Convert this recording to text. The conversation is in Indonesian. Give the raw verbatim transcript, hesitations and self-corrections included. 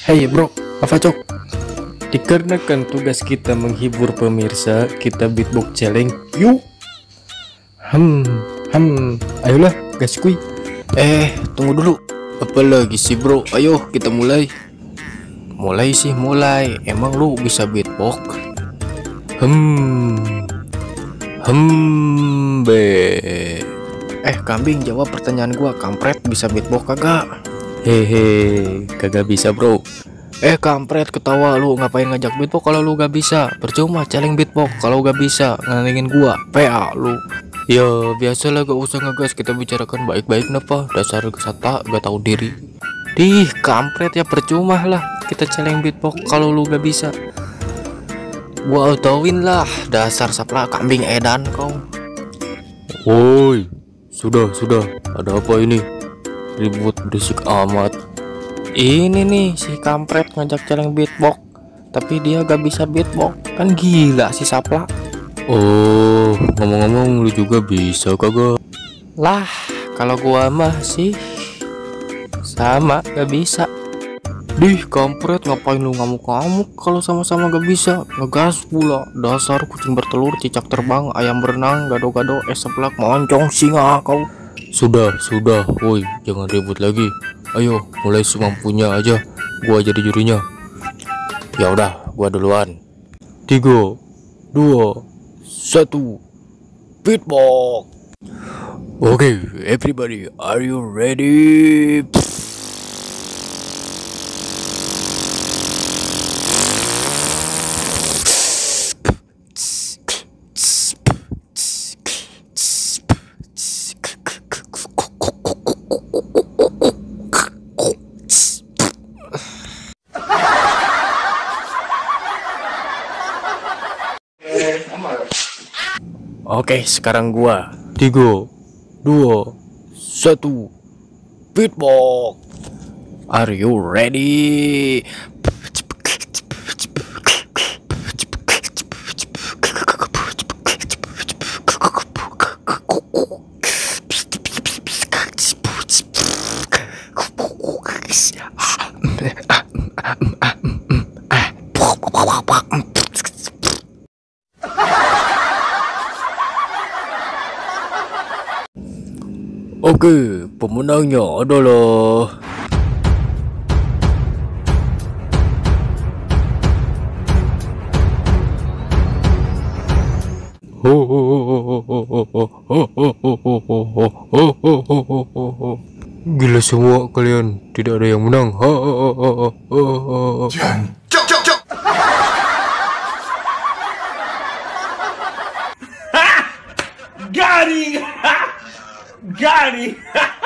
Hei bro, apa cok? Dikarenakan tugas kita menghibur pemirsa, kita beatbox challenge. Yuk. Hmm, hmm, ayolah gas kuy. Eh, tunggu dulu. Apa lagi sih bro? Ayo kita mulai. Mulai sih mulai. Emang lu bisa beatbox? Hmm, hmm, be. Eh kambing, jawab pertanyaan gua. Kampret bisa beatbox kagak? Hehe, kagak bisa bro. Eh kampret, ketawa lu. Ngapain ngajak beatbox kalau lu gak bisa? Percuma challenge beatbox kalau gak bisa ngelilingin gua. P A lu. Ya biasalah, gak usah ngegas, kita bicarakan baik-baik napa. Dasar kesata gak tahu diri. Dih kampret ya, percuma lah kita challenge beatbox kalau lu gak bisa. Gua autoin lah, dasar saplak kambing edan kau. Woi, sudah sudah, ada apa ini? Ribut berisik amat. Ini nih si kampret ngajak challenge beatbox, tapi dia gak bisa beatbox. Kan gila si saplak. Oh, ngomong-ngomong lu juga bisa kagak? Lah, kalau gua mah sih sama gak bisa. Dih kampret, ngapain lu ngamuk-ngamuk kalau sama-sama gak bisa? Ngegas pula, dasar kucing bertelur, cicak terbang, ayam berenang, gado-gado, es seblak, moncong, singa kau. Sudah, sudah, woi, jangan ribut lagi. Ayo, mulai semampunya aja. Gua jadi jurinya. Ya udah, gua duluan. Tiga, dua, satu, beatbox. Oke, okay, everybody, are you ready? Oke, sekarang gua. Tiga, dua, satu, beatbox. Are you ready? Oke, pemenangnya adalah gila semua kalian, tidak ada yang menang. Got him! Got him!